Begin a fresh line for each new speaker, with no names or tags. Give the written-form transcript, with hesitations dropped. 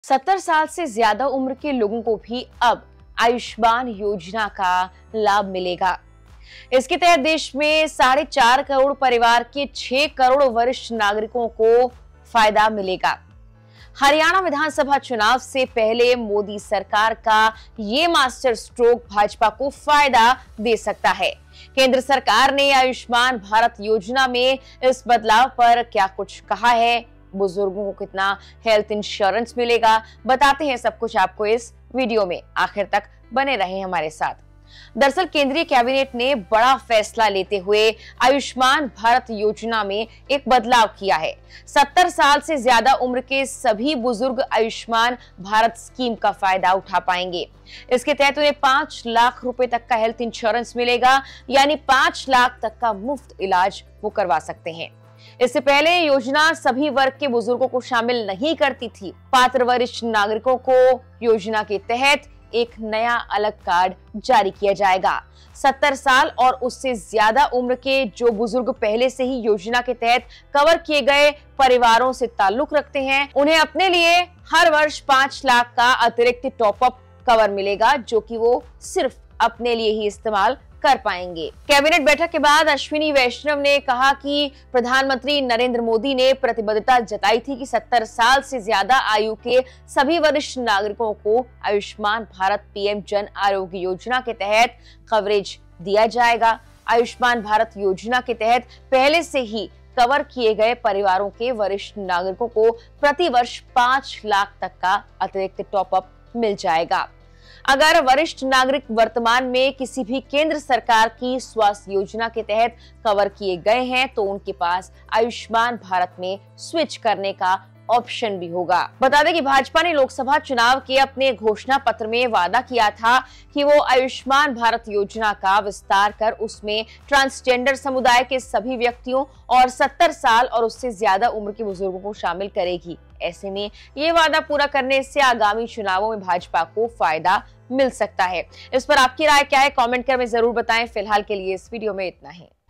70 साल से ज्यादा उम्र के लोगों को भी अब आयुष्मान योजना का लाभ मिलेगा। इसके तहत देश में 4.5 करोड़ परिवार के 6 करोड़ वरिष्ठ नागरिकों को फायदा मिलेगा। हरियाणा विधानसभा चुनाव से पहले मोदी सरकार का ये मास्टर स्ट्रोक भाजपा को फायदा दे सकता है। केंद्र सरकार ने आयुष्मान भारत योजना में इस बदलाव पर क्या कुछ कहा है, बुजुर्गों को कितना हेल्थ इंश्योरेंस मिलेगा, बताते हैं सब कुछ आपको इस वीडियो में। आखिर तक बने रहें हमारे साथ। दरअसल केंद्रीय कैबिनेट ने बड़ा फैसला लेते हुए आयुष्मान भारत योजना में एक बदलाव किया है। 70 साल से ज्यादा उम्र के सभी बुजुर्ग आयुष्मान भारत स्कीम का फायदा उठा पाएंगे। इसके तहत उन्हें 5 लाख रुपए तक का हेल्थ इंश्योरेंस मिलेगा, यानी 5 लाख तक का मुफ्त इलाज वो करवा सकते हैं। इससे पहले योजना सभी वर्ग के बुजुर्गों को शामिल नहीं करती थी। पात्र वरिष्ठ नागरिकों को योजना के तहत एक नया अलग कार्ड जारी किया जाएगा। 70 साल और उससे ज्यादा उम्र के जो बुजुर्ग पहले से ही योजना के तहत कवर किए गए परिवारों से ताल्लुक रखते हैं, उन्हें अपने लिए हर वर्ष 5 लाख का अतिरिक्त टॉपअप कवर मिलेगा, जो कि वो सिर्फ अपने लिए ही इस्तेमाल कर पाएंगे। कैबिनेट बैठक के बाद अश्विनी वैष्णव ने कहा कि प्रधानमंत्री नरेंद्र मोदी ने प्रतिबद्धता जताई थी कि 70 साल से ज्यादा आयु के सभी वरिष्ठ नागरिकों को आयुष्मान भारत पीएम जन आरोग्य योजना के तहत कवरेज दिया जाएगा। आयुष्मान भारत योजना के तहत पहले से ही कवर किए गए परिवारों के वरिष्ठ नागरिकों को प्रति वर्ष 5 लाख तक का अतिरिक्त टॉपअप मिल जाएगा। अगर वरिष्ठ नागरिक वर्तमान में किसी भी केंद्र सरकार की स्वास्थ्य योजना के तहत कवर किए गए हैं, तो उनके पास आयुष्मान भारत में स्विच करने का ऑप्शन भी होगा। बता दें कि भाजपा ने लोकसभा चुनाव के अपने घोषणा पत्र में वादा किया था कि वो आयुष्मान भारत योजना का विस्तार कर उसमें ट्रांसजेंडर समुदाय के सभी व्यक्तियों और 70 साल और उससे ज्यादा उम्र के बुजुर्गों को शामिल करेगी। ऐसे में ये वादा पूरा करने से आगामी चुनावों में भाजपा को फायदा मिल सकता है। इस पर आपकी राय क्या है, कमेंट कर में जरूर बताएं। फिलहाल के लिए इस वीडियो में इतना ही।